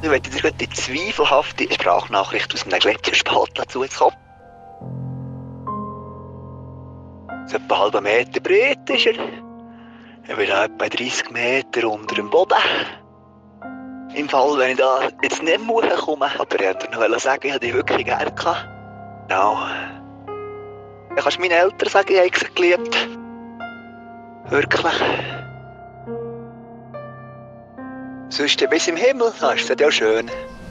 Ich möchte dir gerade die zweifelhafte Sprachnachricht aus einem Gletscherspalt zuzukommen. So etwa einen halben Meter breit ist er. Ich bin da etwa 30 Meter unter dem Boden. Im Fall, wenn ich da jetzt nicht mehr komme, aber ich wollte dir noch sagen, ich habe dich wirklich gerne gehabt. Genau. Dann kannst du meinen Eltern sagen, ich habe sie geliebt. Wirklich. Sonst bis im Himmel, das ist ja schön.